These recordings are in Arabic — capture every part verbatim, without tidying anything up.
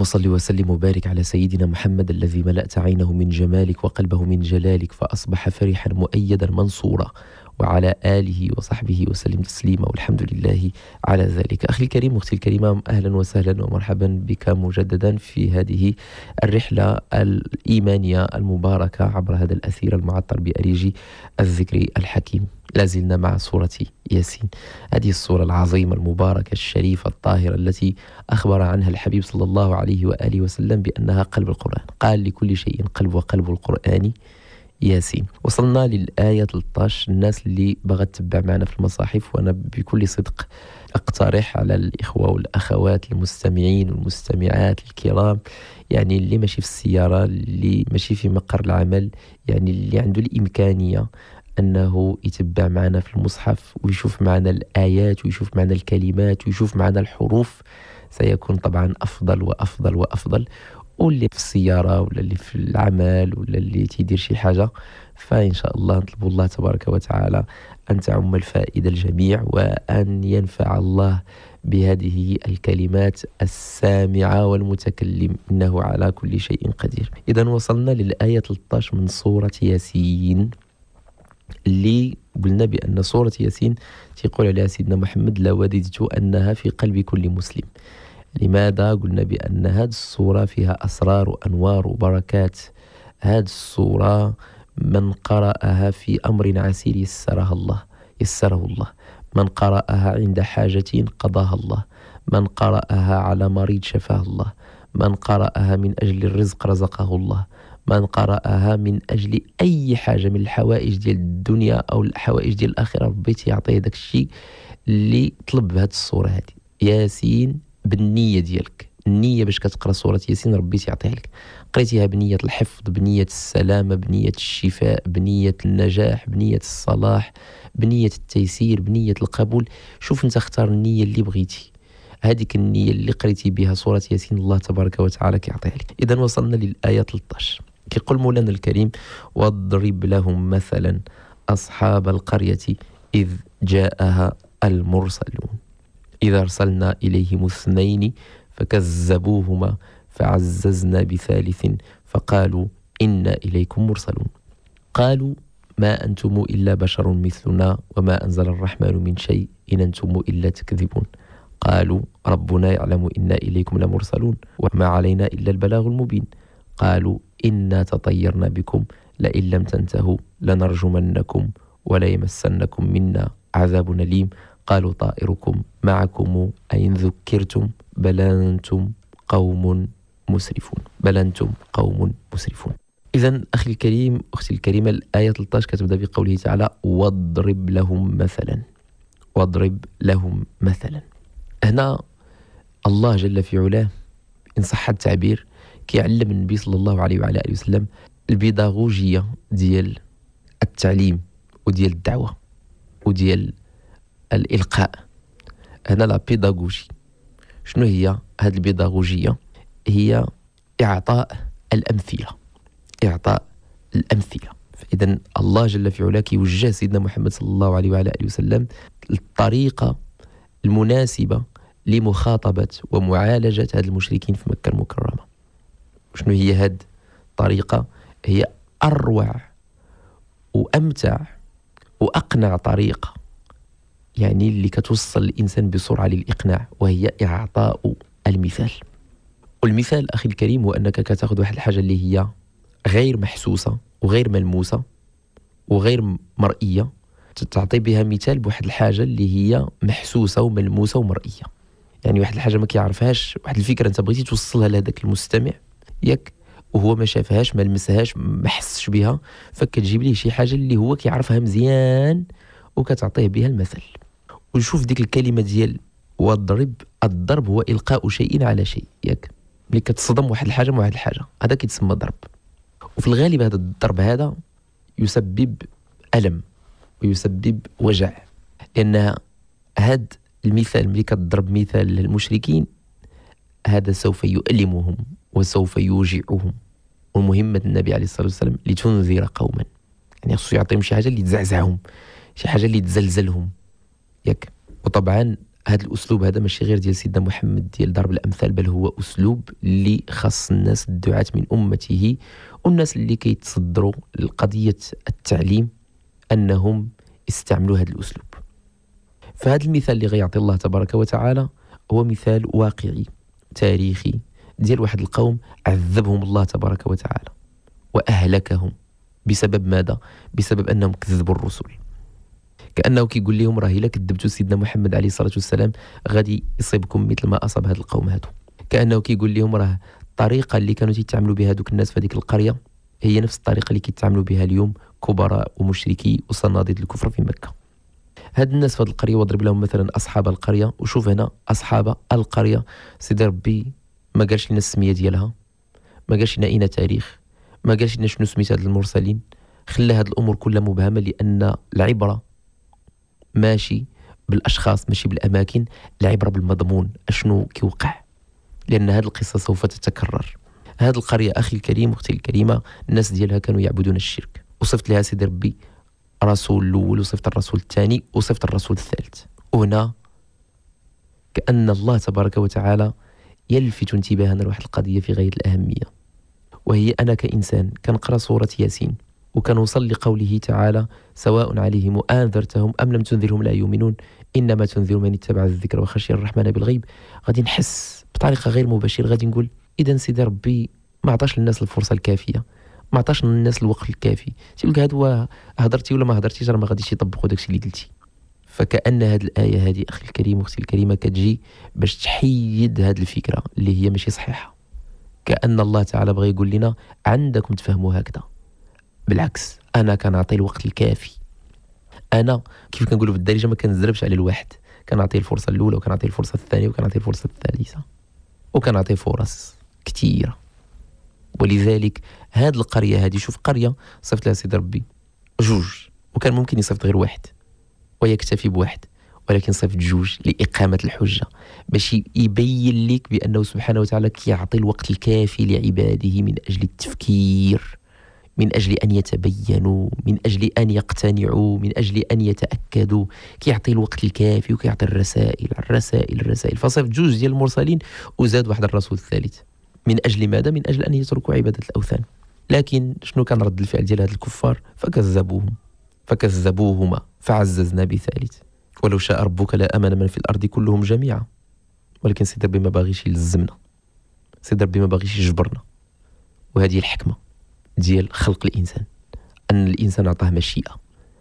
وصل وسلم وبارك على سيدنا محمد الذي ملأت عينه من جمالك وقلبه من جلالك فأصبح فرحا مؤيدا منصورا، وعلى آله وصحبه وسلم تسليما، والحمد لله على ذلك. أخي الكريم أختي الكريمة، أهلا وسهلا ومرحبا بك مجددا في هذه الرحلة الإيمانية المباركة عبر هذا الأثير المعطر بأريج الذكر الحكيم. لازلنا مع سورة ياسين، هذه السورة العظيمة المباركة الشريفة الطاهرة التي أخبر عنها الحبيب صلى الله عليه وآله وسلم بأنها قلب القرآن. قال لكل شيء قلب، وقلب القرآن ياسين. وصلنا للآية ثلاثة عشر. الناس اللي بغت تتبع معنا في المصاحف، وأنا بكل صدق أقترح على الإخوة والأخوات المستمعين والمستمعات الكرام، يعني اللي ماشي في السيارة، اللي ماشي في مقر العمل، يعني اللي عنده الإمكانية أنه يتبع معنا في المصحف ويشوف معنا الآيات ويشوف معنا الكلمات ويشوف معنا الحروف، سيكون طبعا أفضل وأفضل وأفضل. واللي في السيارة ولا اللي في العمل ولا اللي تيدير شي حاجة، فإن شاء الله نطلب الله تبارك وتعالى أن تعم الفائدة الجميع، وأن ينفع الله بهذه الكلمات السامعة والمتكلم، إنه على كل شيء قدير. إذن وصلنا للآية ثلاثة عشر من سورة ياسين، اللي قلنا بأن سورة ياسين تقول عليها سيدنا محمد: لوددت أنها في قلب كل مسلم. لماذا؟ قلنا بأن هذه السورة فيها أسرار وأنوار وبركات. هذه السورة من قرأها في أمر عسير يسرها الله يسره الله، من قرأها عند حاجة قضاها الله، من قرأها على مريض شفاه الله، من قرأها من أجل الرزق رزقه الله، من قرأها من أجل أي حاجة من الحوائج ديال الدنيا أو الحوائج ديال الآخرة، ربي يعطيه داك الشيء اللي طلب بهذه السورة هذه. ياسين بالنية ديالك، النية باش كتقرأ سورة ياسين ربي يعطيها لك. قريتيها بنية الحفظ، بنية السلامة، بنية الشفاء، بنية النجاح، بنية الصلاح، بنية التيسير، بنية القبول. شوف انت اختار النية اللي بغيتي، هذيك النية اللي قريتي بها سورة ياسين الله تبارك وتعالى كيعطيها لك. إذن وصلنا للآية ثلاثة عشر. كيقول مولانا الكريم: واضرب لهم مثلا أصحاب القرية إذ جاءها المرسلون إذ أرسلنا إليهم اثنين فكذبوهما فعززنا بثالث فقالوا إنا إليكم مرسلون قالوا ما أنتم إلا بشر مثلنا وما أنزل الرحمن من شيء إن أنتم إلا تكذبون قالوا ربنا يعلم إنا إليكم لمرسلون وما علينا إلا البلاغ المبين قالوا إنا تطيرنا بكم لئن لم تنتهوا لنرجمنكم وليمسنكم منا عذاب أليم قالوا طائركم معكم أين ذكرتم بل أنتم قوم مسرفون بل أنتم قوم مسرفون. إذن أخي الكريم أختي الكريمة، الآية ثلاثة عشر كتبدأ بقوله تعالى: واضرب لهم مثلا. واضرب لهم مثلا. هنا الله جل في علاه إن صح التعبير كيعلم النبي صلى الله عليه وعلى آله وسلم البيداغوجية ديال التعليم وديال الدعوة وديال الإلقاء. هنا لا بيداغوجي شنو هي؟ هذه البيداغوجية هي إعطاء الأمثلة إعطاء الأمثلة. إذن الله جل في علاه كيوجه سيدنا محمد صلى الله عليه وعلى آله وسلم الطريقة المناسبة لمخاطبة ومعالجة هاد المشركين في مكة المكرمة. شنو هي هاد الطريقة؟ هي أروع وأمتع وأقنع طريقة، يعني اللي كتوصل الإنسان بسرعة للإقناع، وهي إعطاء المثال. والمثال أخي الكريم هو أنك كتاخذ واحد الحاجة اللي هي غير محسوسة وغير ملموسة وغير مرئية، تعطي بها مثال بواحد الحاجة اللي هي محسوسة وملموسة ومرئية. يعني واحد الحاجة ما كيعرفهاش، واحد الفكرة أنت بغيتي توصلها لهذاك المستمع ياك، وهو ما شافهاش ما لمسهاش ما حسش بها، فكتجيب ليه شي حاجة اللي هو كيعرفها مزيان وكتعطيه بها المثل. ونشوف ديك الكلمة ديال والضرب، الضرب هو إلقاء شيء على شيء ياك، ملي كتصدم واحد الحاجة مع واحد الحاجة هذا كيتسمى ضرب. وفي الغالب هذا الضرب هذا يسبب ألم ويسبب وجع، لأن هاد المثال ملي كتضرب مثال للمشركين هذا سوف يؤلمهم وسوف يوجعهم. ومهمة النبي عليه الصلاة والسلام لتنذر قوما، يعني خصو يعطيهم شي حاجة اللي تزعزعهم، شي حاجة اللي تزلزلهم ياك. وطبعا هذا الأسلوب هذا ماشي غير ديال سيدنا محمد ديال ضرب الأمثال، بل هو أسلوب اللي خاص الناس الدعاة من أمته والناس اللي كيتصدروا لقضية التعليم أنهم يستعملوا هذا الأسلوب. فهذا المثال اللي غيعطي الله تبارك وتعالى هو مثال واقعي تاريخي ديال واحد القوم عذبهم الله تبارك وتعالى وأهلكهم بسبب ماذا؟ بسبب أنهم كذبوا الرسل. كأنه كيقول لهم راه إلا كذبتوا سيدنا محمد عليه الصلاة والسلام غادي يصيبكم مثل ما أصاب هذا القوم هادو. كأنه كيقول لهم راه الطريقة اللي كانوا يتعاملوا بها دوك الناس في هذيك القرية هي نفس الطريقة اللي كيتعاملوا بها اليوم كبراء ومشركي وصناديد الكفر في مكة. هاد الناس في هذه القرية، واضرب لهم مثلا أصحاب القرية، وشوف هنا أصحاب القرية سيدي ربي ما قالش لنا السمية ديالها، ما قالش لنا أين تاريخ، ما قالش لنا شنو سميت هاد المرسلين، خلى هاد الأمور كلها مبهمة، لأن العبرة ماشي بالأشخاص ماشي بالأماكن، العبرة بالمضمون أشنو كيوقع، لأن هذه القصة سوف تتكرر. هذه القرية أخي الكريم أختي الكريمة الناس ديالها كانوا يعبدون الشرك، وصفت لها سيدي ربي رسول الأول وصفت الرسول الثاني وصفت الرسول الثالث. وهنا كأن الله تبارك وتعالى يلفت انتباهنا لواحد القضية في غاية الأهمية، وهي أنا كإنسان كنقرأ سورة ياسين وكنوصل لقوله تعالى سواء عليهم أنذرتهم أم لم تنذرهم لا يؤمنون إنما تنذر من اتبع الذكر وخشي الرحمن بالغيب. غادي نحس بطريقة غير مباشرة، غادي نقول إذا سيدي ربي ما عطاش للناس الفرصة الكافية، ما عطاش للناس الوقت الكافي، تيقول لك هذا هضرتي ولا ما هضرتيش راه ما غاديش يطبقوا داكشي اللي قلتي. فكأن هذه الآية هذه أخي الكريم أختي الكريمة كتجي باش تحيد هذه الفكرة اللي هي ماشي صحيحة. كأن الله تعالى بغى يقول لنا عندكم تفهموا هكذا، بالعكس أنا كنعطي الوقت الكافي، أنا كيف كنقولوا بالدارجة ما كنزربش على الواحد، كنعطيه الفرصة الأولى وكنعطيه الفرصة الثانية وكنعطيه الفرصة الثالثة وكنعطيه فرص كثيرة. ولذلك هاد القرية هذه، شوف قرية صفت لها سيدي ربي جوج، وكان ممكن يصيفط غير واحد ويكتفي بواحد، ولكن صيفط جوج لإقامة الحجة باش يبين لك بأنه سبحانه وتعالى كيعطي الوقت الكافي لعباده من أجل التفكير، من أجل أن يتبينوا، من أجل أن يقتنعوا، من أجل أن يتأكدوا، كيعطي الوقت الكافي وكيعطي الرسائل الرسائل الرسائل. فصيفط جوج ديال المرسلين وزاد واحد الرسول الثالث، من أجل ماذا؟ من أجل أن يتركوا عبادة الأوثان. لكن شنو كان رد الفعل ديال هاد الكفار؟ فكذبوهم فكذبوهما فعززنا بثالث ولو شاء ربك لآمن من في الأرض كلهم جميعا. ولكن سيدي ربي ما باغيش يلزمنا، سيدي ربي ما باغيش يجبرنا، وهذه الحكمة ديال خلق الإنسان، أن الإنسان عطاه مشيئة،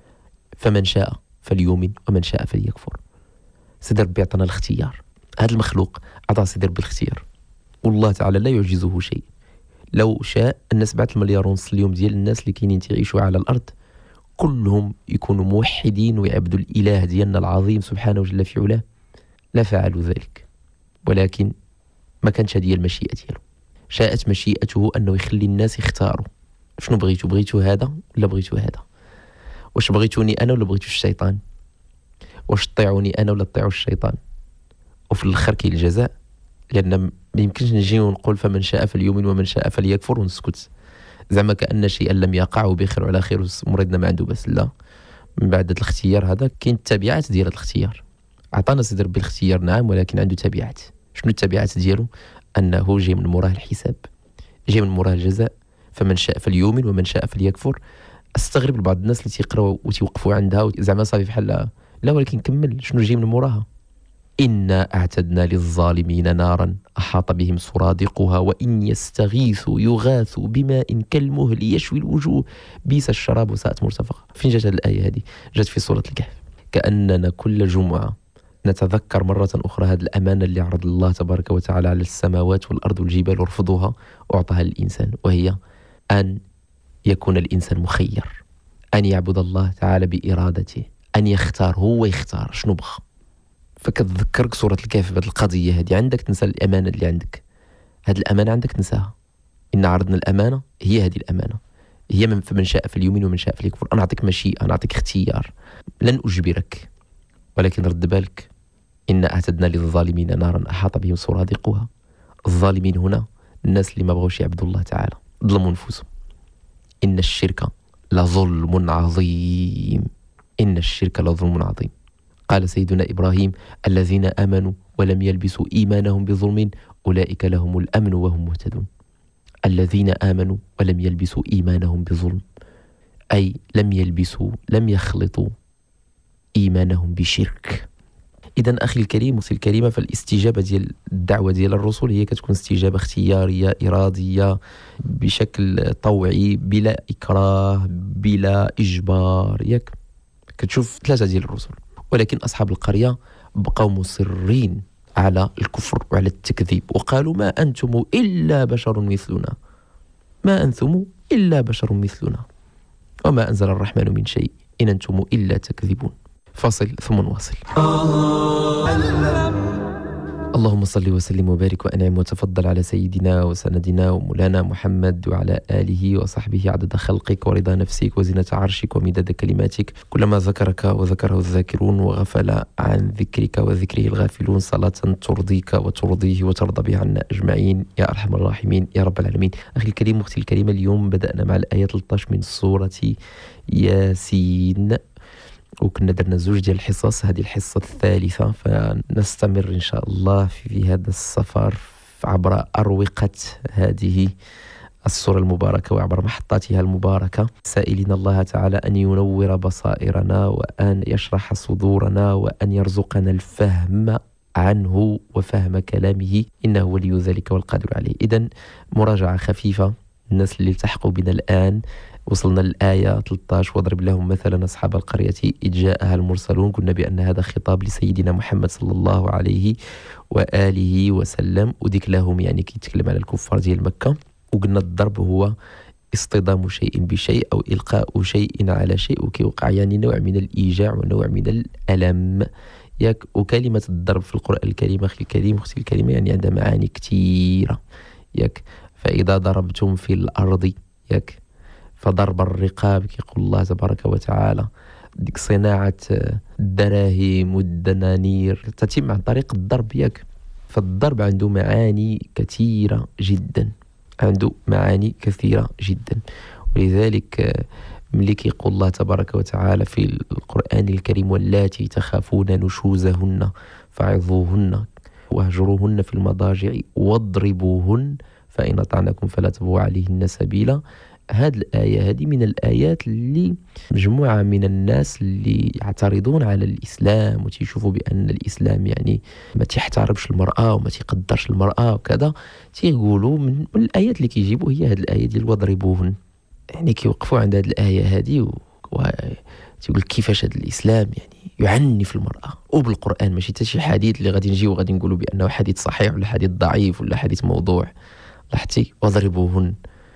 فمن شاء فليؤمن ومن شاء فليكفر. سيدي ربي عطانا الاختيار، هذا المخلوق عطاه سيدي ربي الاختيار، والله تعالى لا يعجزه شيء. لو شاء أن سبعة المليار ونص اليوم ديال الناس اللي كاينين تعيشوا على الأرض كلهم يكونوا موحدين ويعبدوا الإله ديالنا العظيم سبحانه وجل في علاه لا فعلوا ذلك، ولكن ما كانش هذه المشيئة ديالو. شاءت مشيئته أنه يخلي الناس يختاروا شنو بغيتوا، بغيتوا هذا ولا بغيتوا هذا، واش بغيتوني أنا ولا بغيتوا الشيطان، واش تطيعوني أنا ولا تطيعوا الشيطان. وفي الآخر كاين الجزاء، لأن ما يمكنش نجي ونقول فمن شاء فليؤمن ومن شاء فليكفر ونسكت زعما كأن شيئا لم يقع وبخير وعلى خير ومريضنا ما عنده بس. لا، من بعد الاختيار هذا كاين التبعات ديال هذا الاختيار. عطانا سيدي ربي الاختيار نعم، ولكن عنده تبعات. شنو التبعات ديالو؟ أنه جاي من موراه الحساب، جاي من موراه الجزاء. فمن شاء فليؤمن ومن شاء فليكفر. استغرب بعض الناس اللي تيقراو وتيوقفوا عندها زعما صافي بحال لا، ولكن كمل شنو جاي من موراها. إنا أعتدنا للظالمين نارا أحاط بهم سرادقها وإن يستغيثوا يغاثوا بماء كالمهل يشوي الوجوه بئس الشراب وساءت مرتفقة. فين جات هذه الآية هذه؟ جات في سورة الكهف. كأننا كل جمعة نتذكر مرة أخرى هذه الأمانة اللي عرض الله تبارك وتعالى على السماوات والأرض والجبال ورفضوها وأعطاها للإنسان، وهي أن يكون الإنسان مخير، أن يعبد الله تعالى بإرادته، أن يختار، هو يختار شنو بغى. فكتذكرك سورة الكهف بهذه القضية هذه. عندك تنسى الأمانة اللي عندك، هذه الأمانة عندك تنساها. إن عرضنا الأمانة، هي هذه الأمانة، هي من فمن شاء فليؤمن ومن شاء فليكفر. أنا أعطيك مشيئة، أنا أعطيك اختيار، لن أجبرك، ولكن رد بالك إن أعتدنا للظالمين نارا أحاط بهم سرادقها. الظالمين هنا الناس اللي ما بغوش يعبدوا الله تعالى، ظلموا نفوسهم. إن الشرك لظلم عظيم، إن الشرك لظلم عظيم. قال سيدنا إبراهيم: الذين آمنوا ولم يلبسوا إيمانهم بظلم أولئك لهم الأمن وهم مهتدون. الذين آمنوا ولم يلبسوا إيمانهم بظلم، أي لم يلبسوا لم يخلطوا إيمانهم بشرك. إذا أخي الكريم أختي الكريمة، فالاستجابة ديال الدعوة ديال الرسل هي كتكون استجابة اختيارية إرادية بشكل طوعي بلا إكراه بلا إجبار. ياك كتشوف ثلاثة ديال الرسل، ولكن أصحاب القرية بقوا مصرين على الكفر وعلى التكذيب، وقالوا: ما أنتم إلا بشر مثلنا، ما أنتم إلا بشر مثلنا وما أنزل الرحمن من شيء إن أنتم إلا تكذبون. فاصل ثم نواصل. اللهم صل وسلم وبارك وأنعم وتفضل على سيدنا وسندنا ومولانا محمد وعلى آله وصحبه عدد خلقك ورضا نفسك وزنة عرشك ومداد كلماتك، كلما ذكرك وذكره الذاكرون وغفل عن ذكرك وذكره الغافلون، صلاة ترضيك وترضيه وترضى بها عنا أجمعين يا أرحم الراحمين يا رب العالمين. أخي الكريم أختي الكريمة، اليوم بدأنا مع الآية ثلاثة عشر من سورة ياسين، وكنا درنا زوج ديال الحصص، هذه الحصة الثالثة، فنستمر إن شاء الله في هذا السفر عبر أروقة هذه السورة المباركة وعبر محطاتها المباركة، سائلين الله تعالى أن ينور بصائرنا وأن يشرح صدورنا وأن يرزقنا الفهم عنه وفهم كلامه، إنه ولي ذلك والقادر عليه. إذن مراجعة خفيفة الناس اللي التحقوا بنا الآن، وصلنا للآية ثلاثة عشر: واضرب لهم مثلا أصحاب القرية إذ جاءها المرسلون. قلنا بأن هذا خطاب لسيدنا محمد صلى الله عليه وآله وسلم، وديك لهم يعني كيتكلم على الكفار ديال مكة. وقلنا الضرب هو اصطدام شيء بشيء أو إلقاء شيء على شيء، وكيوقع يعني نوع من الإيجاع ونوع من الألم. ياك وكلمة الضرب في القرآن الكريم أخي الكريم أختي الكريمة يعني عندها معاني كثيرة. ياك فإذا ضربتم في الأرض، ياك فضرب الرقاب كيقول الله تبارك وتعالى، ديك صناعة الدراهم والدنانير تتم عن طريق الضرب. ياك فالضرب عنده معاني كثيرة جدا، عنده معاني كثيرة جدا. ولذلك ملي كيقول الله تبارك وتعالى في القرآن الكريم: واللاتي تخافون نشوزهن فعظوهن واهجروهن في المضاجع واضربوهن فإن أطعنكم فلا تبغوا عليهن سبيلا. هذه الآية هذه من الآيات اللي مجموعة من الناس اللي يعترضون على الإسلام وتيشوفوا بأن الإسلام يعني ما تيحترمش المرأة وما تيقدرش المرأة وكذا، تيقولوا من, من الآيات اللي كيجيبوا هي هذه الآية ديال واضربوهن. يعني كيوقفوا عند هذه الآية هذه وتيقول كيفاش هذا الإسلام يعني يعنف المرأة، وبالقرآن ماشي حتى شي حديث اللي غادي نجيو وغادي نقولوا بأنه حديث صحيح ولا حديث ضعيف ولا حديث موضوع. لاحظتي واضربوهن،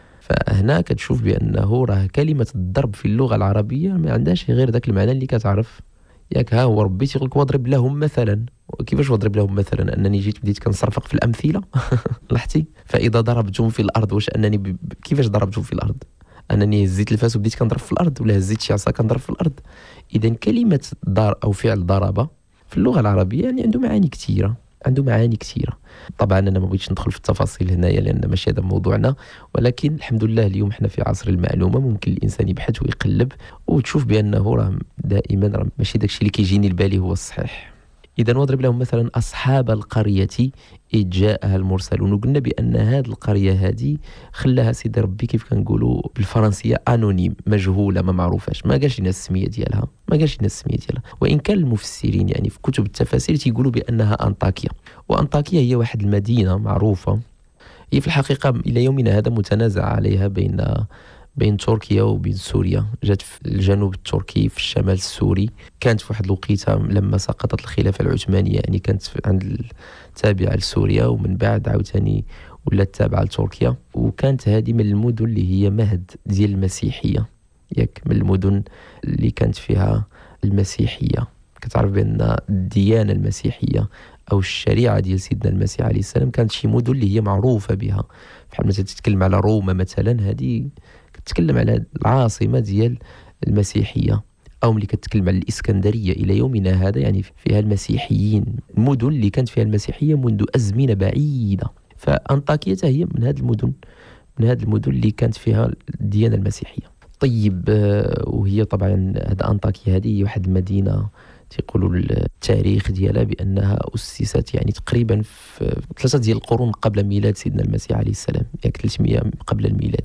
فهنا كتشوف بأنه راه كلمة الضرب في اللغة العربية ما عندهاش غير ذاك المعنى اللي كتعرف. ياك ها هو ربي تيقول لك واضرب لهم مثلا. كيفاش واضرب لهم مثلا؟ أنني جيت بديت كنصرفق في الأمثلة. لاحظتي؟ فإذا ضربتم في الأرض، واش أنني ب... كيفاش ضربتم في الأرض؟ أنني هزيت الفاس وبديت كنضرب في الأرض، ولا هزيت شي عصا كنضرب في الأرض؟ إذا كلمة ضار أو فعل ضرب في اللغة العربية يعني عنده معاني كثيرة، عنده معاني كثيرة. طبعا أنا ما بغيتش ندخل في التفاصيل هنايا لأن ماشي هذا موضوعنا، ولكن الحمد لله اليوم احنا في عصر المعلومة، ممكن الإنسان يبحث ويقلب وتشوف بأنه راه دائما راه ماشي داكشي اللي كيجيني البالي هو الصحيح. إذا واضرب لهم مثلا أصحاب القرية إذ جاءها المرسلون. وقلنا بأن هذه القرية هذه خلاها سيدي ربي كيف كنقولوا بالفرنسية أنونيم، مجهولة ما معروفاش، ما قالش لنا السمية ديالها، ما قالش لنا السمية ديالها. وإن كان المفسرين يعني في كتب التفاسير تيقولوا بأنها أنطاكيا، وأنطاكيا هي واحد المدينة معروفة، هي في الحقيقة إلى يومنا هذا متنازع عليها بين بين تركيا وبين سوريا. جات في الجنوب التركي في الشمال السوري، كانت في واحد الوقيته لما سقطت الخلافة العثمانية يعني كانت عند التابعة لسوريا، ومن بعد عاوتاني ولات تابعة لتركيا. وكانت هذه من المدن اللي هي مهد ديال المسيحية، ياك من المدن اللي كانت فيها المسيحية. كتعرف بأن الديانة المسيحية أو الشريعة ديال سيدنا المسيح عليه السلام كانت شي مدن اللي هي معروفة بها. بحال مثلا تتكلم على روما مثلا، هذه كتكلم على العاصمة ديال المسيحية. أو ملي كتكلم على الإسكندرية إلى يومنا هذا يعني فيها المسيحيين، المدن اللي كانت فيها المسيحية منذ أزمنة بعيدة. فأنطاكية هي من هذه المدن، من هذه المدن اللي كانت فيها الديانة المسيحية. طيب، وهي طبعا هذا أنطاكية هذه هي واحد المدينة تيقولوا التاريخ ديالها بأنها أسست يعني تقريبا في ثلاثة ديال القرون قبل ميلاد سيدنا المسيح عليه السلام، يعني ثلاثمائة قبل الميلاد.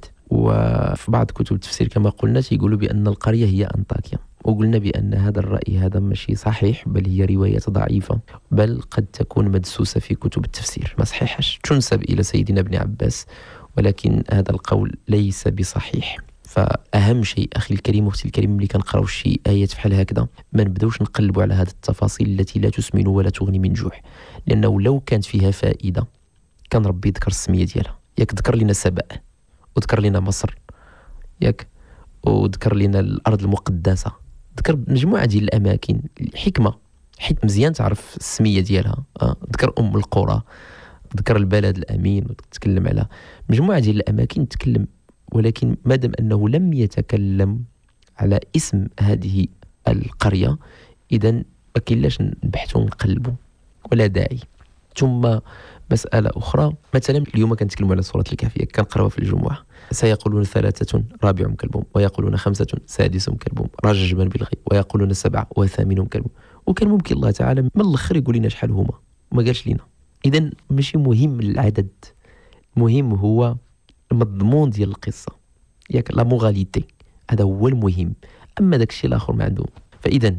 وفي بعض كتب التفسير كما قلنا تيقولوا بأن القرية هي أنطاكيا، وقلنا بأن هذا الرأي هذا ماشي صحيح، بل هي رواية ضعيفة، بل قد تكون مدسوسة في كتب التفسير ما صحيحش، تنسب إلى سيدنا ابن عباس، ولكن هذا القول ليس بصحيح. فأهم شيء أخي الكريم واختي الكريم ملي كنقراو شي آيات بحال هكذا ما نبداوش نقلبوا على هذه التفاصيل التي لا تسمن ولا تغني من جوع، لأنه لو كانت فيها فائدة كان ربي ذكر السمية ديالها. ياك ذكر لنا سبأ، وذكر لنا مصر، ياك وذكر لنا الأرض المقدسة، ذكر مجموعة ديال الأماكن. حكمة، حيت مزيان تعرف السمية ديالها. آه. ذكر أم القرى، ذكر البلد الأمين، وتتكلم على مجموعة ديال الأماكن تكلم، ولكن مادام أنه لم يتكلم على اسم هذه القرية إذن ما كاينلاش نبحثوا ونقلبوا، ولا داعي. ثم مسألة أخرى، مثلا اليوم كنتكلموا على سورة الكهف، كنقراوها في الجمعة، سيقولون ثلاثة رابعهم كلبهم، ويقولون خمسة سادسهم كلبهم رجما بالغيب، ويقولون سبعة وثامنهم كلبهم. وكان ممكن الله تعالى من الأخر يقول لنا شحال هما وما قالش لنا. إذن ماشي مهم العدد، مهم هو المضمون ديال القصة، ياك لا موغاليتي، هذا هو المهم. أما داك الشيء الآخر ما عنده. فإذا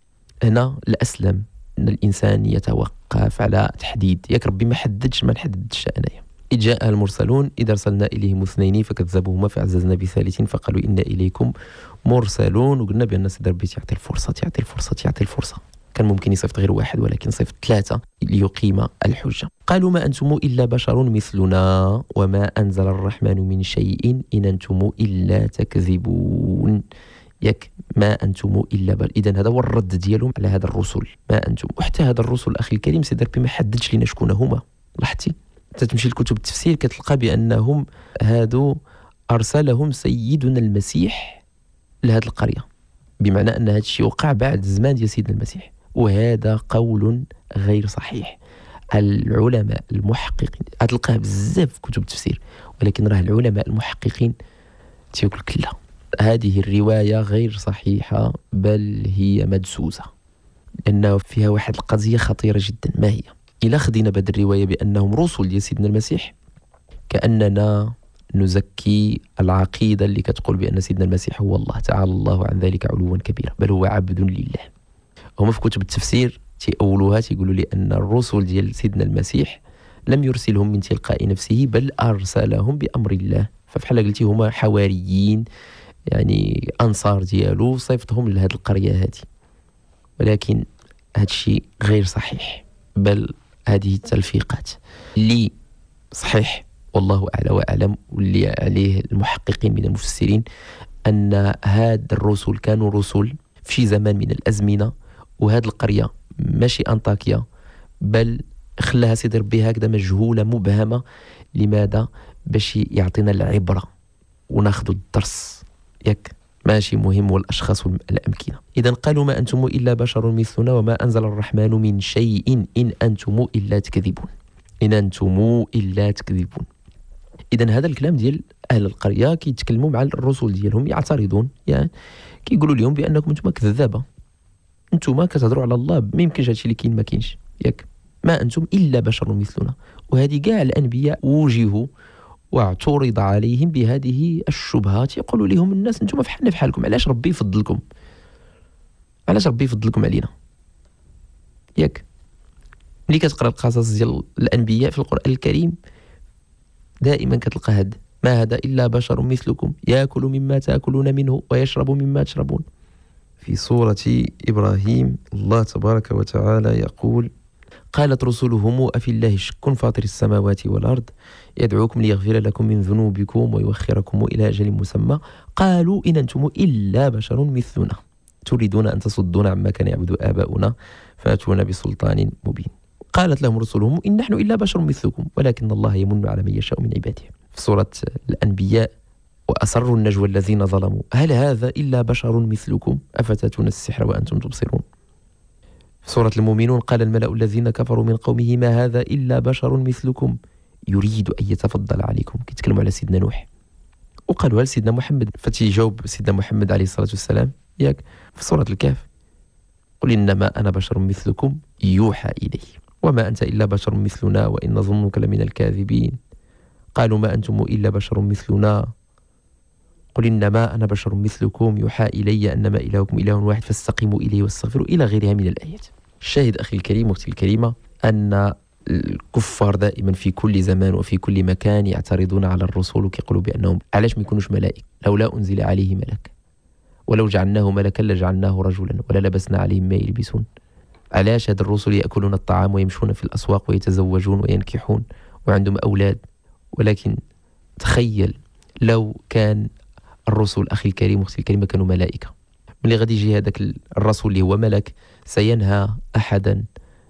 هنا الأسلم أن الإنسان يتوقف على تحديد، ياك ربي ما حددش ما نحددش أنايا. إذ جاء المرسلون إذ أرسلنا إليهم اثنين فكذبوهما فعززنا بثالث فقالوا إنا إليكم مرسلون. وقلنا بأن سيدي ربي يعطي الفرصة يعطي الفرصة يعطي الفرصة، كان ممكن يصيفط غير واحد ولكن صيفط ثلاثة ليقيم الحجة. قالوا ما أنتم إلا بشر مثلنا وما أنزل الرحمن من شيء إن أنتم إلا تكذبون. ياك ما أنتم إلا بل. إذن هذا هو الرد ديالهم على هذا الرسل، ما أنتم. وحتى هذا الرسل أخي الكريم سيدي ربي ما حددش لنا شكون هما. لاحظتي تتمشي لكتب التفسير كتلقى بأنهم هادو أرسلهم سيدنا المسيح لهذه القرية، بمعنى أن هذا الشيء وقع بعد الزمان ديال سيدنا المسيح، وهذا قول غير صحيح. العلماء المحققين غتلقاه بزاف في كتب التفسير، ولكن راه العلماء المحققين تيقول لك لا، هذه الرواية غير صحيحة بل هي مدسوسة، لأنه فيها واحد القضية خطيرة جدا. ما هي؟ إلا خدينا بهذه الرواية بأنهم رسل ديال سيدنا المسيح، كأننا نزكي العقيدة اللي كتقول بأن سيدنا المسيح هو الله تعالى الله عن ذلك علوا كبيرا، بل هو عبد لله. هما في كتب التفسير تيأولوها تيقولوا لي أن الرسل ديال سيدنا المسيح لم يرسلهم من تلقاء نفسه بل أرسلهم بأمر الله. ففحال قلتي هما حواريين، يعني أنصار ديالو، صيفطهم لهذه القرية هذه. ولكن هذا الشيء غير صحيح، بل هذه التلفيقات اللي صحيح والله أعلى وأعلم، واللي عليه المحققين من المفسرين أن هاد الرسل كانوا رسل في شي زمان من الأزمنة، وهاد القرية ماشي أنطاكيا، بل خلاها سيدي ربي هكذا مجهولة مبهمة. لماذا؟ باش يعطينا العبرة وناخذ الدرس، ياك ماشي مهم والأشخاص والأمكنة. إذا قالوا ما أنتم إلا بشر مثلنا وما أنزل الرحمن من شيء إن أنتم إلا تكذبون. إن أنتم إلا تكذبون. إذا هذا الكلام ديال أهل القرية كيتكلموا مع الرسل ديالهم، يعترضون، يعني كيقولوا لهم بأنكم أنتم كذابة، أنتم كتهضروا على الله، ما يمكنش هادشي اللي كاين ما كاينش، ياك ما أنتم إلا بشر مثلنا. وهذه كاع الأنبياء وجهوا واعترض عليهم بهذه الشبهات، يقولوا لهم الناس أنتم فحالنا فحالكم، علاش ربي يفضلكم؟ علاش ربي يفضلكم علينا؟ ياك ملي كتقرا القصص ديال الأنبياء في القرآن الكريم دائما كتلقى هذا، ما هذا إلا بشر مثلكم يأكل مما تأكلون منه ويشرب مما تشربون. في سورة إبراهيم الله تبارك وتعالى يقول قالت رسلهم أفي الله شك فاطر السماوات والأرض يدعوكم ليغفر لكم من ذنوبكم ويوخركم إلى أجل مسمى قالوا إن أنتم إلا بشر مثلنا تريدون أن تصدون عما كان يعبد آباؤنا فأتونا بسلطان مبين. قالت لهم رسلهم إن نحن إلا بشر مثلكم ولكن الله يمن على من يشاء من عباده. في سورة الأنبياء وأسروا النجوى الذين ظلموا هل هذا إلا بشر مثلكم أفتأتون السحر وأنتم تبصرون. في سورة المؤمنون قال الملأ الذين كفروا من قومه ما هذا إلا بشر مثلكم يريد أن يتفضل عليكم. كيتكلموا على سيدنا نوح وقالوا لسيدنا محمد، فتيجاوب سيدنا محمد عليه الصلاة والسلام ياك في سورة الكهف قل إنما أنا بشر مثلكم يوحى إلي وما أنت إلا بشر مثلنا وإن نظنك لمن الكاذبين قالوا ما أنتم إلا بشر مثلنا قل إنما أنا بشر مثلكم يوحى إلي أنما إلهكم إله واحد فاستقيموا إليه واستغفروا إلى غيرها من الآيات. الشاهد أخي الكريم واختي الكريمة أن الكفار دائما في كل زمان وفي كل مكان يعترضون على الرسول وكيقولوا بأنهم علاش ما يكونوش ملائكة، لولا أنزل عليه ملك ولو جعلناه ملكا لجعلناه رجلا ولا لبسنا عليهم ما يلبسون. علاش هاد الرسل يأكلون الطعام ويمشون في الأسواق ويتزوجون وينكحون وعندهم أولاد؟ ولكن تخيل لو كان الرسل أخي الكريم واختي الكريمة كانوا ملائكة، ملي غادي يجي هذاك الرسول اللي هو ملك سينهى أحدا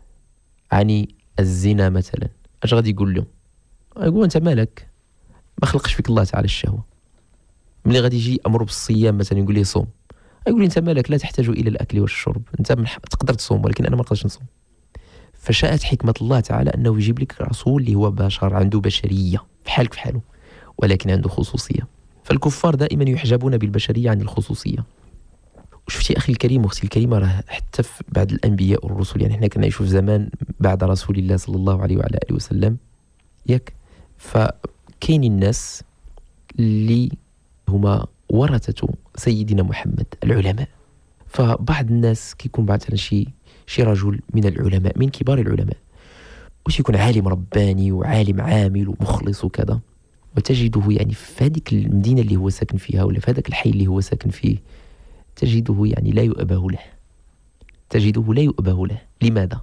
عن الزنا مثلا، اش غادي يقول له؟ يقول انت مالك، ما خلقش فيك الله تعالى الشهوه. ملي غادي يجي امر بالصيام مثلا يقول لي صوم، يقول لي انت مالك، لا تحتاج الى الاكل والشرب، انت تقدر تصوم ولكن انا ما نقدرش نصوم. فشاءت حكمه الله تعالى انه يجيب لك رسول اللي هو بشر عنده بشريه بحالك بحاله ولكن عنده خصوصيه. فالكفار دائما يحجبون بالبشريه عن الخصوصيه. وشفتي اخي الكريم واختي الكريمه راه حتى في بعض الانبياء والرسل، يعني حنا كنعيشوا في زمان بعد رسول الله صلى الله عليه وعلى اله وسلم ياك، فكاين الناس اللي هما ورثه سيدنا محمد العلماء. فبعض الناس كيكون مثلا شي شي رجل من العلماء من كبار العلماء واش يكون عالم رباني وعالم عامل ومخلص وكذا، وتجده يعني في هذيك المدينه اللي هو ساكن فيها ولا في هذاك الحي اللي هو ساكن فيه تجده يعني لا يؤبه له، تجده لا يؤبه له. لماذا؟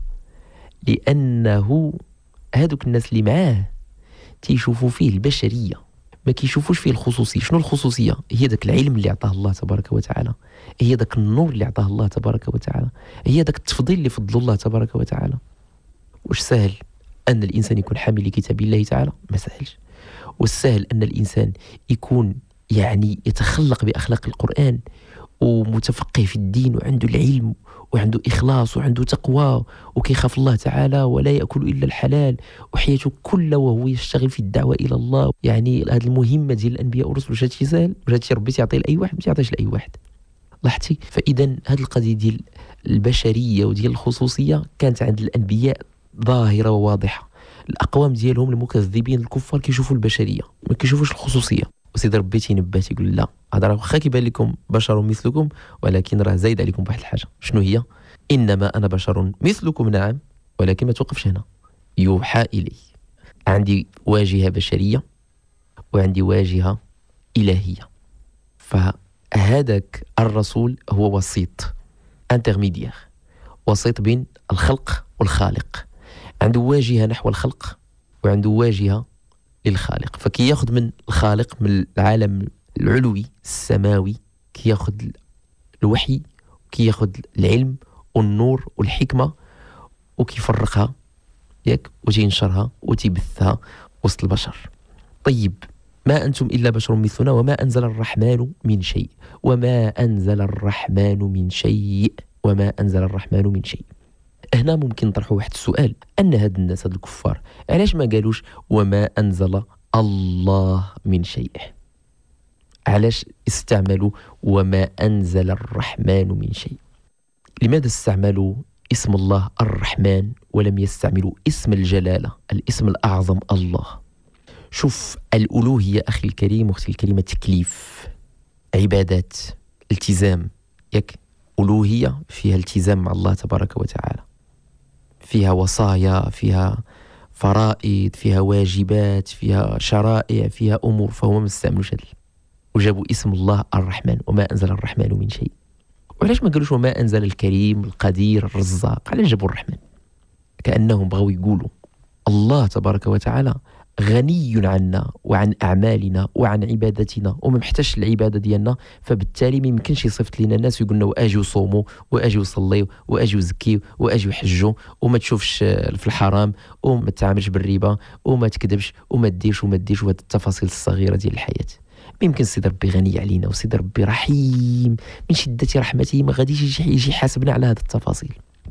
لأنه هذوك الناس اللي معاه تيشوفوا فيه البشرية، ما كيشوفوش فيه الخصوصية. شنو الخصوصية؟ هي ذاك العلم اللي عطاه الله تبارك وتعالى، هي ذاك النور اللي عطاه الله تبارك وتعالى، هي ذاك التفضيل اللي فضل الله تبارك وتعالى. واش سهل أن الإنسان يكون حامل لكتاب الله تعالى؟ ما سهلش. والسهل أن الإنسان يكون يعني يتخلق بأخلاق القرآن ومتفقه في الدين وعنده العلم وعنده إخلاص وعنده تقوى وكيخاف الله تعالى ولا يأكل إلا الحلال وحياته كلها وهو يشتغل في الدعوة إلى الله. يعني هذه المهمة ديال الأنبياء والرسل واش هادشي سهل؟ واش هادشي ربي تيعطيه لأي واحد؟ ما تيعطيش لأي واحد. لاحظتي؟ فإذا هذه القضية ديال البشرية وديال الخصوصية كانت عند الأنبياء ظاهرة وواضحة. الأقوام ديالهم المكذبين الكفار كيشوفوا البشرية ما كيشوفوش الخصوصية. وسيدي ربي تينبه تيقول لا، هذا راه واخا كيبان لكم بشر مثلكم ولكن راه زايد عليكم بواحد الحاجه. شنو هي؟ انما انا بشر مثلكم، نعم، ولكن ما توقفش هنا، يوحى الي. عندي واجهه بشريه وعندي واجهه الهيه. فهذاك الرسول هو وسيط، انترميديير، وسيط بين الخلق والخالق. عنده واجهه نحو الخلق وعنده واجهه للخالق، فكي ياخذ من الخالق من العالم العلوي السماوي كي ياخذ الوحي وكي ياخذ العلم والنور والحكمه وكيفرقها ياك وتينشرها وتيبثها وسط البشر. طيب ما انتم الا بشر مثلنا وما انزل الرحمن من شيء، وما انزل الرحمن من شيء، وما انزل الرحمن من شيء. هنا ممكن نطرحوا واحد السؤال، ان هاد الناس هاد الكفار علاش ما قالوش وما انزل الله من شيء؟ علاش استعملوا وما انزل الرحمن من شيء؟ لماذا استعملوا اسم الله الرحمن ولم يستعملوا اسم الجلاله الاسم الاعظم الله؟ شوف، الالوهيه اخي الكريم واختي الكريمه تكليف، عبادات، التزام ياك. الوهيه فيها التزام مع الله تبارك وتعالى، فيها وصايا، فيها فرائض، فيها واجبات، فيها شرائع، فيها أمور. فهو ما استعملوش هذا وجابوا اسم الله الرحمن، وما أنزل الرحمن من شيء. وعلاش ما قالوش وما أنزل الكريم القدير الرزاق؟ علاش جابوا الرحمن؟ كأنهم بغوا يقولوا الله تبارك وتعالى غني عنا وعن أعمالنا وعن عبادتنا وما محتاجش العبادة ديالنا، فبالتالي ما يمكنش يصيفط لنا الناس ويقول لنا واجيو صوموا واجيو صليوا واجيو زكيوا واجيو حجوا وما تشوفش في الحرام وما تتعاملش بالربا وما تكذبش وما تديرش وما تديرش، وهذه التفاصيل الصغيرة ديال الحياة. ما يمكن سيدي ربي غني علينا وسيدي ربي رحيم من شدة رحمته ما غاديش يجي يحاسبنا على هذه التفاصيل.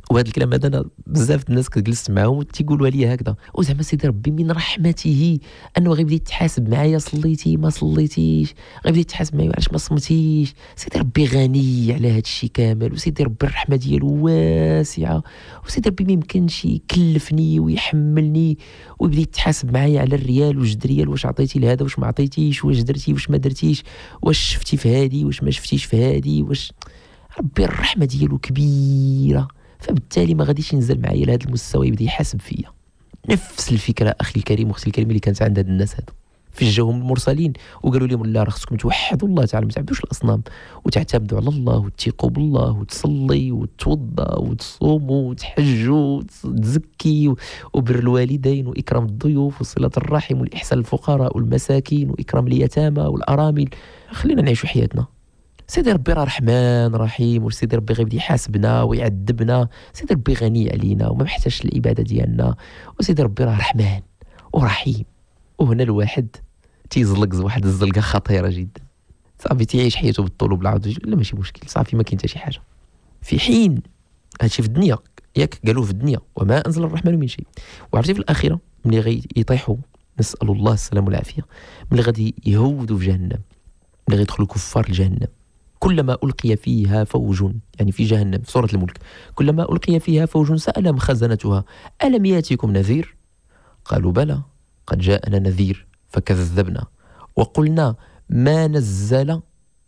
وهذا الكلام هذا انا بزاف الناس كجلست معاهم تيقولوا لي هكذا، وزعما سيدي ربي من رحمته انه غيبدا يتحاسب معايا صليتي ما صليتيش، غيبدا يتحاسب معايا علاش ما صمتيش. سيدي ربي غني على هذا الشيء كامل، وسيدي ربي الرحمه ديالو واسعه، وسيدي ربي ما يمكنش يكلفني ويحملني ويبدا يتحاسب معايا على الريال وجد ريال، واش عطيتي لهذا واش ما عطيتيش، واش درتي واش ما درتيش، واش شفتي في هذه واش ما شفتيش في هذه، واش ربي الرحمه ديالو كبيره، فبالتالي ما غاديش ينزل معايا لهذا المستوى يبدا يحاسب فيا. نفس الفكره اخي الكريم واختي الكريمه اللي كانت عند هاد الناس هادو في جاهم المرسلين وقالوا لهم لا راه خصكم توحدوا الله تعالى، ما تعبدوش الاصنام وتعتمدوا على الله وتثيقوا بالله وتصلي وتوضا وتصوموا وتحجوا وتزكي وبر الوالدين واكرام الضيوف وصله الرحم والاحسان للفقراء والمساكين واكرام اليتامى والارامل. خلينا نعيشوا حياتنا. سيدي ربي راه رحمن رحيم، وسيدي ربي غيبدا يحاسبنا ويعذبنا، سيدي ربي غني علينا وما محتاجش العباده ديالنا، وسيدي ربي راه رحمن ورحيم. وهنا الواحد تيزلق واحد الزلقه خطيره جدا، صافي تيعيش حياته بالطول وبالعرض، لا ماشي مشكل، صافي ما كاين حتى شي حاجه. في حين هادشي في الدنيا ياك قالوه في الدنيا وما انزل الرحمن من شيء، وعرفتي في الاخره ملي غيطيحوا نسال الله السلامه والعافيه، ملي غادي يهودوا في جهنم، ملي غيدخلوا الكفار لجهنم، كلما ألقي فيها فوج، يعني في جهنم في سورة الملك، كلما ألقي فيها فوج سألهم خزنتها ألم يأتيكم نذير؟ قالوا بلى قد جاءنا نذير فكذبنا وقلنا ما نزل.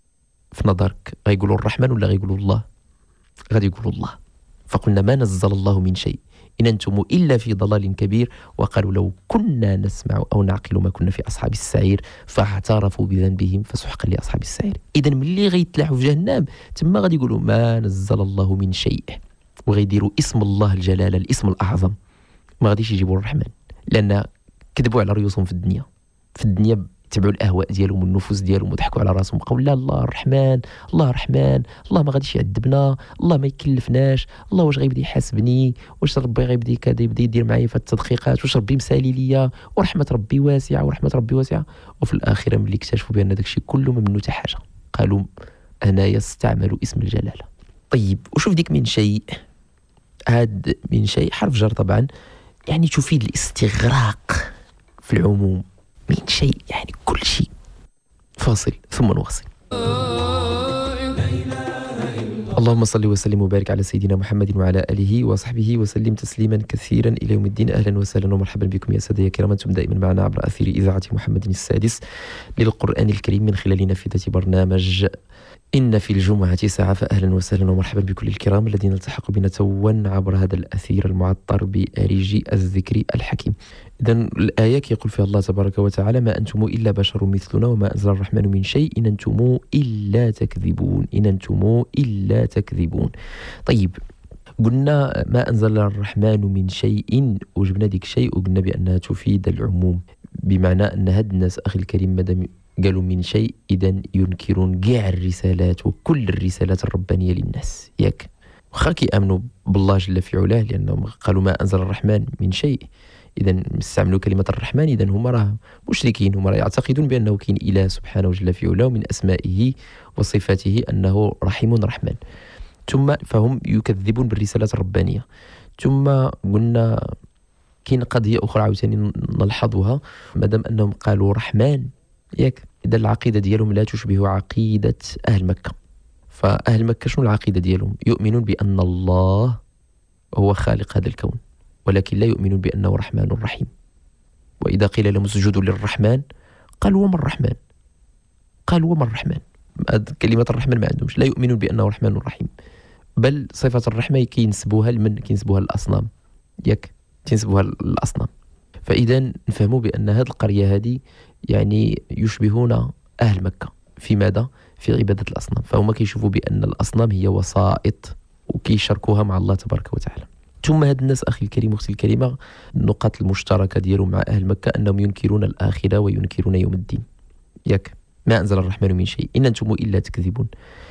في نظرك غيقولوا الرحمن ولا غيقولوا الله؟ غادي يقولوا الله. فقلنا ما نزل الله من شيء إن أنتم إلا في ضلال كبير، وقالوا لو كنا نسمع أو نعقل ما كنا في أصحاب السعير فاعترفوا بذنبهم فسحقا لأصحاب السعير. إذن ملي غيتلاحوا في جهنم تما غادي يقولوا ما نزل الله من شيء، وغيديروا اسم الله الجلالة الاسم الأعظم، ما غاديش يجيبوا الرحمن، لأن كذبوا على رؤوسهم في الدنيا. في الدنيا تبعوا الاهواء ديالهم والنفوس ديالهم وضحكوا على راسهم وقالوا لا الله الرحمن، الله الرحمن، الله ما غاديش يعذبنا، الله ما يكلفناش، الله واش غيبدا يحاسبني، واش ربي غيبدا كذا يبدا يدير معايا في التدقيقات، واش ربي مسالي ليا، ورحمه ربي واسعه ورحمه ربي واسعه. وفي الاخره ملي اكتشفوا بان داك الشيء كله ما منه حتى حاجه، قالوا انايا استعملوا اسم الجلاله. طيب وشوف ديك من شيء، هاد من شيء حرف جر طبعا، يعني تفيد الاستغراق في العموم، من شيء يعني كل شيء. فاصل ثم نواصل. اللهم صل وسلم وبارك على سيدنا محمد وعلى آله وصحبه وسلم تسليما كثيرا إلى يوم الدين. أهلا وسهلا ومرحبا بكم يا سادة يا كرام، أنتم دائما معنا عبر أثير إذاعة محمد السادس للقرآن الكريم من خلال نافذة برنامج إن في الجمعة ساعة. فأهلا وسهلا ومرحبا بكل الكرام الذين التحقوا بنا توا عبر هذا الأثير المعطر بأريج الذكر الحكيم. إذن الآية يقول فيها الله تبارك وتعالى ما أنتم إلا بشر مثلنا وما أنزل الرحمن من شيء إن أنتم إلا تكذبون، إن أنتم إلا تكذبون. طيب قلنا ما أنزل الرحمن من شيء، وجبنا ديك شيء وقلنا بأنها تفيد العموم، بمعنى أن هاد الناس أخي الكريم مادام قالوا من شيء إذن ينكرون كاع الرسالات وكل الرسالات الربانية للناس، ياك واخا كيامنوا بالله جل في علاه، لأنهم قالوا ما أنزل الرحمن من شيء، إذن استعملوا كلمة الرحمن، إذن هما راه مشركين، هما راه يعتقدون بأنه كاين إله سبحانه جل في علاه ومن أسمائه وصفاته أنه رحيم رحمن، ثم فهم يكذبون بالرسالات الربانية. ثم قلنا كاين قضية أخرى عاوتاني نلحظها، مادام أنهم قالوا رحمن ياك، إذا العقيدة ديالهم لا تشبه عقيدة أهل مكة. فأهل مكة شنو العقيدة ديالهم؟ يؤمنون بأن الله هو خالق هذا الكون، ولكن لا يؤمنون بأنه رحمن رحيم. وإذا قيل لهم اسجدوا للرحمن قالوا وما الرحمن؟ قالوا وما الرحمن؟ كلمة الرحمن ما عندهمش، لا يؤمنون بأنه رحمن رحيم، بل صفة الرحمة كينسبوها لمن؟ كينسبوها للأصنام، ياك كينسبوها للأصنام. فإذا نفهموا بأن هذه القرية هذه يعني يشبهون أهل مكة في ماذا؟ في عبادة الأصنام، فهم كيشوفوا بأن الأصنام هي وسائط وكيشاركوها مع الله تبارك وتعالى. ثم هاد الناس أخي الكريم أختي الكريمة النقاط المشتركة ديالهم مع أهل مكة أنهم ينكرون الآخرة وينكرون يوم الدين، ياك ما أنزل الرحمن من شيء إن أنتم إلا تكذبون.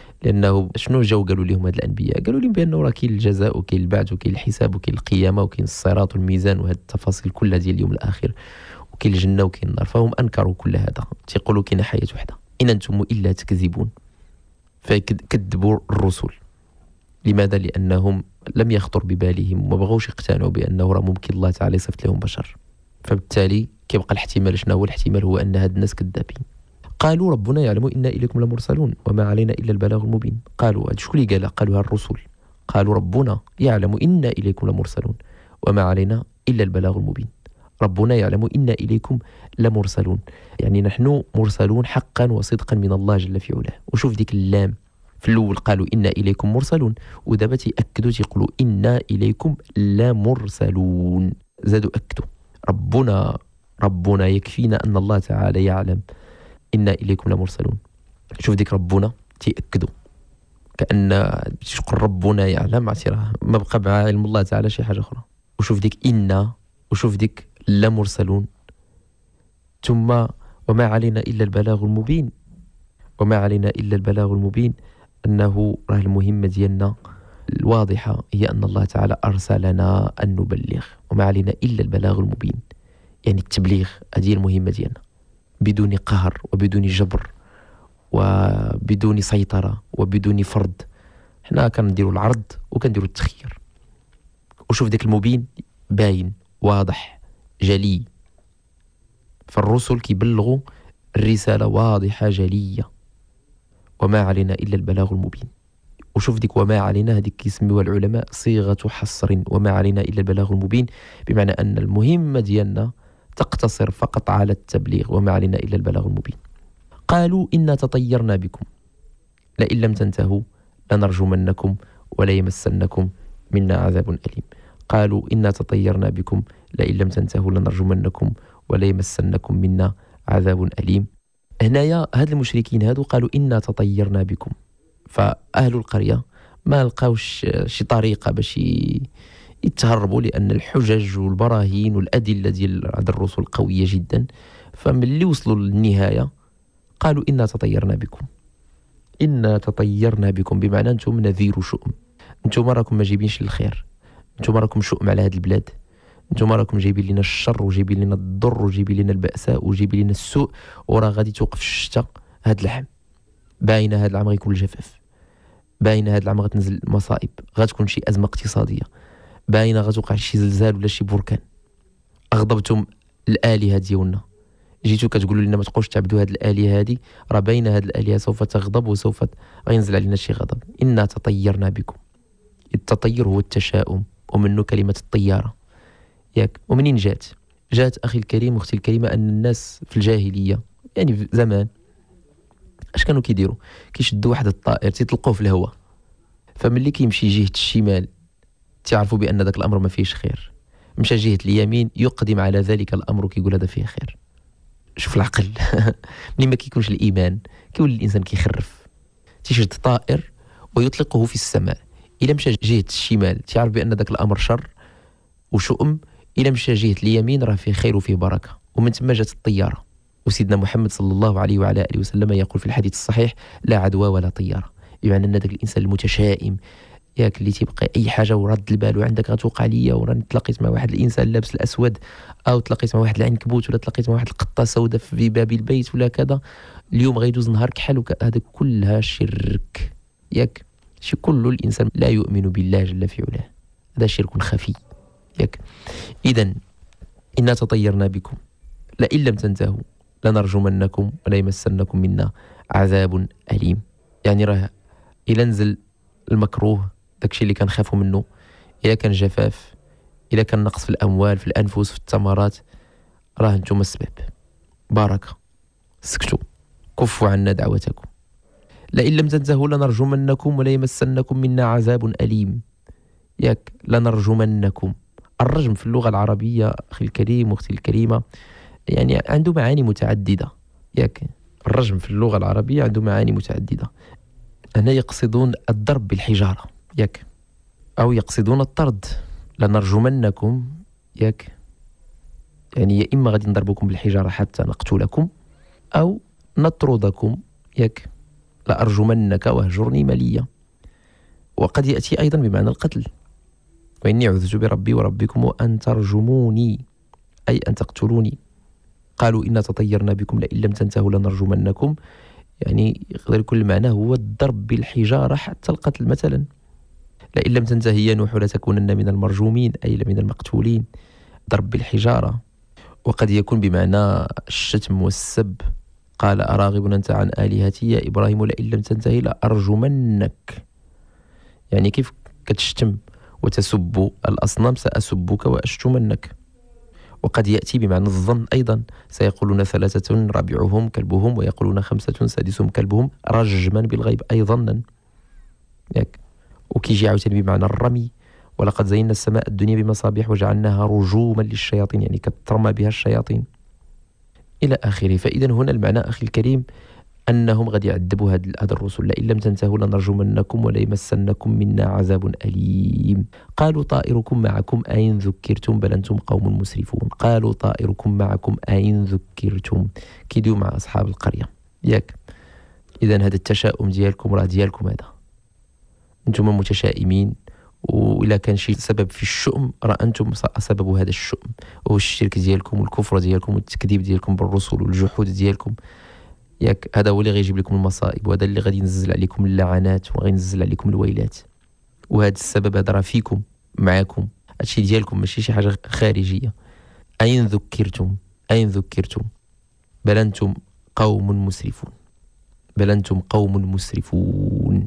لأنه شنو جاو قالوا لهم هاد الأنبياء؟ قالوا لهم بأنه راه كاين الجزاء وكاين البعث وكاين الحساب وكاين القيامة وكاين الصراط والميزان وهاد التفاصيل كلها ديال اليوم الآخر، وكاين الجنة وكاين النار، فهم أنكروا كل هذا، تيقولوا كاين حياة وحدة، إن أنتم إلا تكذبون، فكذبوا الرسل. لماذا؟ لأنهم لم يخطر ببالهم وما بغوش يقتنعوا بأنه راه ممكن الله تعالى يصيفط لهم بشر، فبالتالي كيبقى الاحتمال شنو هو؟ الاحتمال هو أن هاد الناس كذابين. قالوا ربنا يعلم إنا إليكم لمرسلون وما علينا إلا البلاغ المبين. قالوا هاد شكون اللي قالها؟ قالوها الرسل. قالوا ربنا يعلم إنا إليكم لمرسلون وما علينا إلا البلاغ المبين. ربنا يعلم إنا إليكم لمرسلون، يعني نحن مرسلون حقا وصدقا من الله جل في علاه. وشوف ديك اللام في الأول قالوا إنا إليكم مرسلون، ودابا تيأكدوا تيقولوا إنا إليكم لمرسلون، زادوا أكدوا ربنا ربنا يكفينا أن الله تعالى يعلم إنا إليكم لمرسلون. شوف ديك ربنا تيأكدوا كأن تقول ربنا يعلم، راه ما بقى مع علم الله تعالى شي حاجة أخرى. وشوف ديك إنا، وشوف ديك لمرسلون، ثم وما علينا إلا البلاغ المبين. وما علينا إلا البلاغ المبين، أنه راه المهمة ديالنا الواضحة هي أن الله تعالى أرسلنا أن نبلغ، وما علينا إلا البلاغ المبين، يعني التبليغ. هذه المهمة ديالنا بدون قهر وبدون جبر وبدون سيطرة وبدون فرض. حنا كنديروا العرض وكنديروا التخيير. وشوف ديك المبين باين واضح جلي، فالرسل كيبلغوا الرسالة واضحة جلية. وما علينا إلا البلاغ المبين. وشوف ديك وما علينا هذيك كيسميوها العلماء صيغة حصر، وما علينا إلا البلاغ المبين، بمعنى أن المهمة ديالنا تقتصر فقط على التبليغ، وما علينا إلا البلاغ المبين. قالوا إنا تطيرنا بكم لئن لم تنتهوا لنرجمنكم ولا يمسنكم منا عذاب أليم. قالوا إنا تطيرنا بكم لئن لم تنتهوا لنرجمنكم ولا يمسنكم منا عذاب أليم. هنايا هاد المشركين هادو قالوا إنا تطيرنا بكم، فأهل القرية ما لقاوش شي طريقة باش يتهربوا، لأن الحجج والبراهين والأدلة ديال هاد الرسل قوية جدا. فملي وصلوا للنهاية قالوا إنا تطيرنا بكم. إنا تطيرنا بكم بمعنى أنتم نذير شؤم، أنتم راكم ما جايبينش الخير، أنتم راكم شؤم على هاد البلاد، أنتم راكم جايبين لنا الشر وجايبين لنا الضر وجايبين لنا البأساء وجايبين لنا السوء، وراه غادي توقف الشتاء هاد العام، باينه هاد العام غيكون الجفاف، باينه هاد العام غتنزل مصائب، غتكون شي أزمة اقتصادية، باينه غتوقع شي زلزال ولا شي بركان. أغضبتم الآلهة ديالنا، جيتوا كتقولوا لنا ما تبقاوش تعبدوا هاد الآلهة هادي، راه باينه هاد الآلهة سوف تغضب وسوف غينزل علينا شي غضب. إنا تطيرنا بكم. التطير هو التشاؤم، ومنه كلمة الطيارة ياك. ومنين جات؟ جات أخي الكريم أختي الكريمة أن الناس في الجاهلية يعني في زمان اش كانوا كيديروا؟ كيشدوا واحد الطائر تيطلقوه في الهواء، فملي كيمشي جهة الشمال تعرفوا بأن ذاك الأمر ما فيهش خير، مشى جهة اليمين يقدم على ذلك الأمر وكيقول هذا فيه خير. شوف العقل. ملي ما كيكونش الإيمان كيولي الإنسان كيخرف. تيشد طائر ويطلقه في السماء، إلا مشى جهة الشمال تعرف بأن ذاك الأمر شر وشؤم، إلا مشى جهة اليمين راه فيه خير وفيه بركة. ومن ثم جات الطيارة، وسيدنا محمد صلى الله عليه وعلى آله وسلم يقول في الحديث الصحيح لا عدوى ولا طيارة، بمعنى أن ذاك الإنسان المتشائم ياك اللي تيبقى أي حاجة ورد البال وعندك غتوقع ليا، وراني تلاقيت مع واحد الإنسان لابس الأسود، أو تلاقيت مع واحد العنكبوت، ولا تلاقيت مع واحد القطة سوداء في باب البيت ولا كذا، اليوم غيدوز نهار كحل، هذا كلها شرك ياك. شي كل الإنسان لا يؤمن بالله جل في علاه، هذا شرك خفي ياك. إذن إنا تطيرنا بكم لئن لم تنتهوا لنرجمنكم ولا يمسنكم منا عذاب أليم. يعني راه إلا نزل المكروه داكشي اللي كنخافوا منه، إلا كان جفاف، إلا كان نقص في الأموال في الأنفس في الثمرات، راه انتم السبب. بركة، سكتوا، كفوا عنا دعوتكم. لئن لم تنتهوا لنرجمنكم ولا يمسنكم منا عذاب أليم ياك. لنرجمنكم، الرجم في اللغة العربية أخي الكريم واختي الكريمة يعني عنده معاني متعددة ياك. الرجم في اللغة العربية عنده معاني متعددة. هنا يقصدون الضرب بالحجارة ياك، أو يقصدون الطرد. لنرجمنكم ياك، يعني يا إما غادي نضربكم بالحجارة حتى نقتلكم أو نطردكم ياك. لأرجمنك واهجرني مليا. وقد يأتي أيضا بمعنى القتل، وإني عذت بربي وربكم أن ترجموني، أي أن تقتلوني. قالوا إنا تطيرنا بكم لئن لم تنتهوا لنرجمنكم، يعني يقدر يكون المعنى هو الضرب بالحجارة حتى القتل مثلا لئن لم تنتهي يا نوح لتكونن من المرجومين، أي من المقتولين، ضرب بالحجارة. وقد يكون بمعنى الشتم والسب. قال أراغب أنت عن آلهتي يا إبراهيم لئن لم تنتهي لأرجمنك. يعني كيف كتشتم وتسب الأصنام سأسبك وأشتمنك. وقد يأتي بمعنى الظن أيضا، سيقولون ثلاثة رابعهم كلبهم ويقولون خمسة سادسهم كلبهم رجما بالغيب، أي ظنا. ياك. وكيجي عاوتاني بمعنى الرمي، ولقد زينا السماء الدنيا بمصابيح وجعلناها رجوما للشياطين، يعني كترمى بها الشياطين إلى آخره. فإذا هنا المعنى أخي الكريم أنهم غادي يعذبوا هاد هاد الرسل، لئن لم تنتهوا لنرجمنكم وليمسنكم منا عذاب أليم. قالوا طائركم معكم أئن ذكرتم بل أنتم قوم مسرفون. قالوا طائركم معكم أئن ذكرتم، كيديو مع أصحاب القرية. ياك. إذا هذا التشاؤم ديالكم راه ديالكم، هذا أنتم متشائمين، وإلا كان شي سبب في الشؤم راه أنتم سبب هذا الشؤم، وهو الشرك ديالكم والكفر ديالكم والتكذيب ديالكم بالرسل والجحود ديالكم. ياك. هذا هو اللي غيجيب لكم المصائب، وهذا اللي غادي ينزل عليكم اللعنات وغينزل عليكم الويلات. وهذا السبب هذا راه فيكم معاكم، هادشي ديالكم ماشي شي حاجة خارجية. أين ذكرتم أين ذكرتم بل أنتم قوم مسرفون، بل أنتم قوم مسرفون.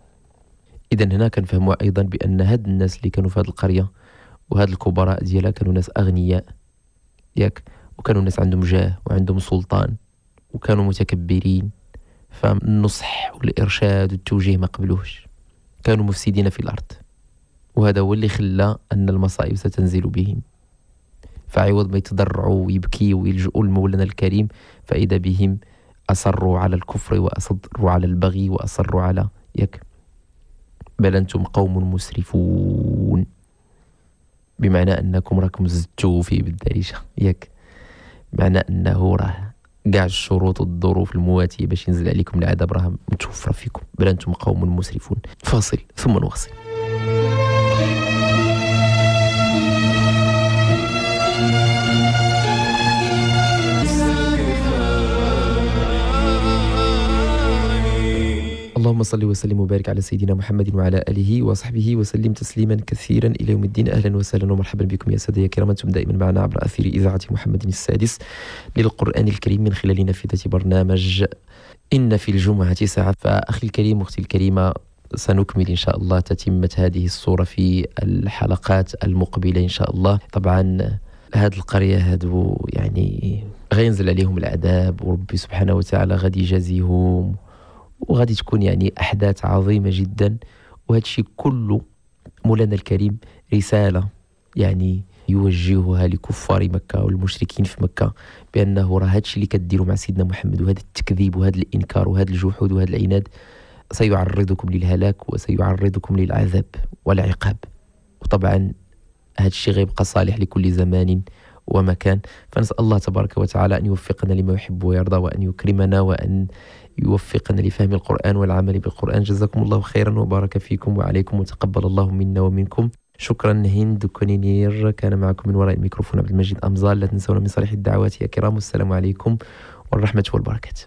إذا هنا كنفهموا أيضا بأن هاد الناس اللي كانوا في هذه القرية وهاد الكبراء ديالها كانوا ناس أغنياء، ياك، وكانوا ناس عندهم جاه وعندهم سلطان وكانوا متكبرين، فالنصح والإرشاد والتوجيه ما قبلوش، كانوا مفسدين في الأرض. وهذا هو اللي خلى أن المصائب ستنزل بهم، فعوض ما يتضرعوا ويبكيوا ويلجؤوا لمولانا الكريم فإذا بهم أصروا على الكفر وأصروا على البغي وأصروا على يك بل أنتم قوم مسرفون، بمعنى أنكم راكم زدتوا فيه بالدارجة، يك، بمعنى أنه راه كاع الشروط والظروف المواتية باش ينزل عليكم العذاب راه متوفرة فيكم، بل أنتم قوم مسرفون. فاصل ثم نواصل. اللهم صل وسلم وبارك على سيدنا محمد وعلى آله وصحبه وسلم تسليما كثيرا إلى يوم الدين. أهلا وسهلا ومرحبا بكم يا سادة يا كرام، أنتم دائما معنا عبر أثير إذاعة محمد السادس للقرآن الكريم من خلال نافذة برنامج إن في الجمعة ساعة. فأخي الكريم أختي الكريمة، سنكمل إن شاء الله تتمة هذه الصورة في الحلقات المقبلة إن شاء الله. طبعا هاد القرية هادو يعني غينزل عليهم العذاب، وربي سبحانه وتعالى غادي يجازيهم، وغادي تكون يعني أحداث عظيمة جدا. وهذا الشيء كله مولانا الكريم رسالة يعني يوجهها لكفار مكة والمشركين في مكة، بأنه راه هذا الشيء اللي كديروا مع سيدنا محمد وهذا التكذيب وهذا الإنكار وهذا الجحود وهذا العناد سيعرضكم للهلاك وسيعرضكم للعذاب والعقاب. وطبعا هذا الشيء غيبقى صالح لكل زمان ومكان. فنسأل الله تبارك وتعالى أن يوفقنا لما يحب ويرضى، وأن يكرمنا، وأن يوفقنا لفهم القرآن والعمل بالقرآن. جزاكم الله خيرا وبارك فيكم وعليكم، وتقبل الله منا ومنكم. شكرا هند كونينير، كان معكم من وراء الميكروفون عبد المجيد أمزال. لا تنسونا من صالح الدعوات يا كرام، والسلام عليكم والرحمة والبركات.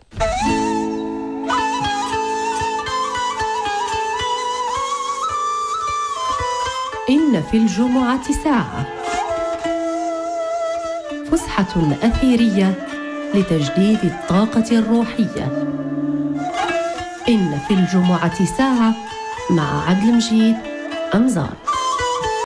إن في الجمعة ساعة، فسحة أثيرية لتجديد الطاقة الروحية. إن في الجمعة ساعة مع عبد المجيد أمزار.